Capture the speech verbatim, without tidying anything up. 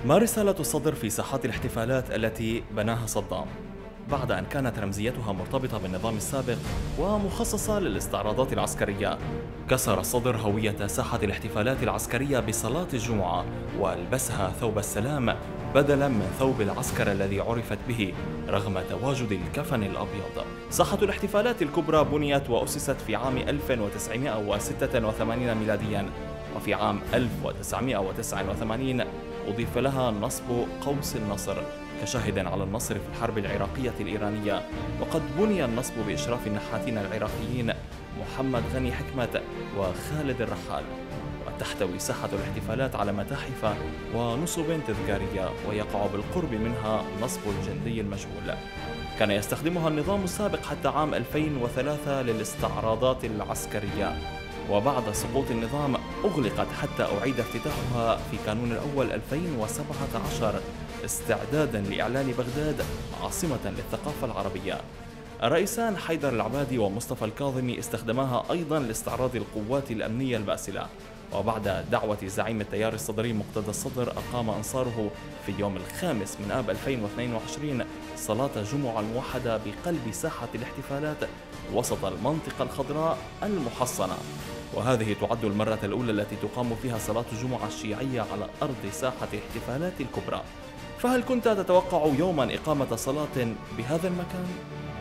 ما رسالة الصدر في ساحات الاحتفالات التي بناها صدام؟ بعد أن كانت رمزيتها مرتبطة بالنظام السابق ومخصصة للاستعراضات العسكرية، كسر الصدر هوية ساحة الاحتفالات العسكرية بصلاة الجمعة وألبسها ثوب السلام بدلاً من ثوب العسكر الذي عرفت به رغم تواجد الكفن الأبيض. ساحة الاحتفالات الكبرى بنيت وأسست في عام ألف وتسعمائة وستة وثمانين ميلادياً، وفي عام ألف وتسعمائة وتسعة وثمانين أضيف لها نصب قوس النصر كشاهد على النصر في الحرب العراقية الإيرانية، وقد بني النصب بإشراف النحاتين العراقيين محمد غني حكمة وخالد الرحال. وتحتوي ساحة الاحتفالات على متاحف ونصب تذكارية، ويقع بالقرب منها نصب الجندي المجهول كان يستخدمها النظام السابق حتى عام ألفين وثلاثة للاستعراضات العسكرية، وبعد سقوط النظام أغلقت حتى أعيد افتتاحها في كانون الأول ألفين وسبعة عشر استعدادا لإعلان بغداد عاصمة للثقافة العربية. الرئيسان حيدر العبادي ومصطفى الكاظمي استخدماها أيضا لاستعراض القوات الأمنية الباسلة، وبعد دعوة زعيم التيار الصدري مقتدى الصدر أقام أنصاره في يوم الخامس من آب ألفين واثنين وعشرين صلاة جمعة موحدة بقلب ساحة الاحتفالات وسط المنطقة الخضراء المحصنة، وهذه تعد المرة الأولى التي تقام فيها صلاة الجمعة الشيعية على أرض ساحة الاحتفالات الكبرى. فهل كنت تتوقع يوما إقامة صلاة بهذا المكان؟